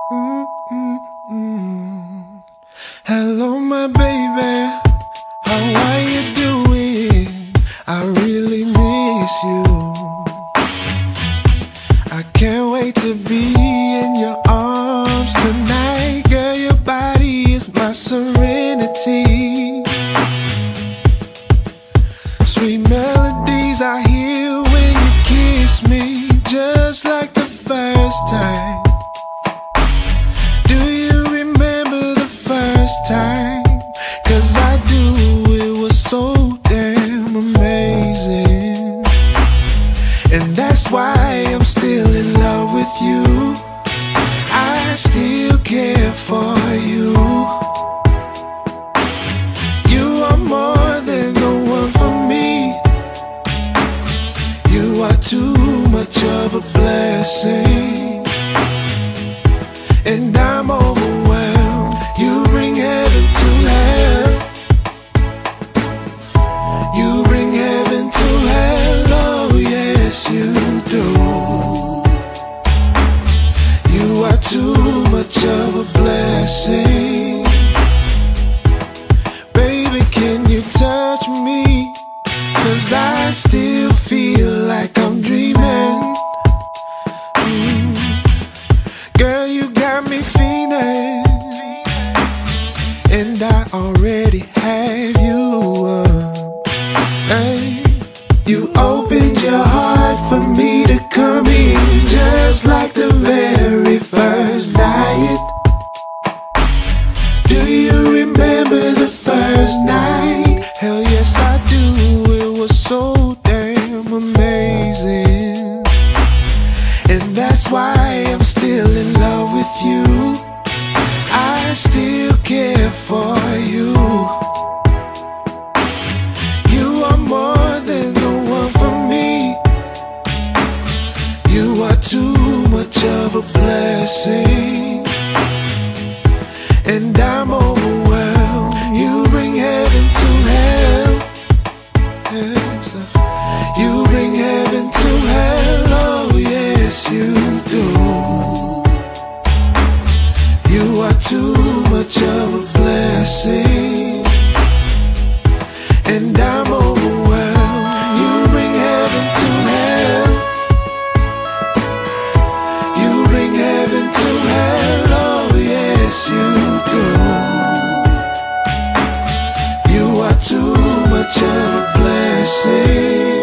Mm-mm-mm. Hello, my baby. How are you doing? I really miss you. I can't wait to be in your arms tonight. Girl, your body is my serenity. Sweet melodies I hear when you kiss me, just like the first time. Do you remember the first time? 'Cause I do, it was so damn amazing. And that's why I'm still in love with you. I still care for you. You are more than the one for me. You are too much of a blessing, and I'm overwhelmed. You bring heaven to hell. You bring heaven to hell, oh yes you do. You are too much of a blessing. Baby, can you touch me? 'Cause I still feel like I'm dreaming. Girl, you got me feeling, and I already have you. Hey, you opened your heart for me to come in, just like the very first night. Do you remember the first night? Hell yes I do, it was so damn amazing. And that's why I'm still in love with you. I still care for you. You are more than the one for me. You are too much of a blessing, and I'm overwhelmed. You bring heaven to hell. You bring heaven to hell, oh yes you do. You are too much of a blessing, and I'm overwhelmed. You bring heaven to hell. You bring heaven to hell, oh yes you do. You are too much of a blessing,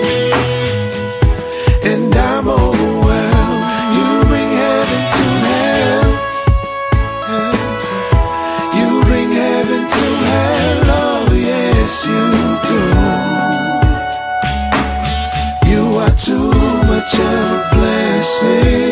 and I'm overwhelmed. You bring heaven to hell. You bring heaven to hell, oh yes you do. You are too much of a blessing.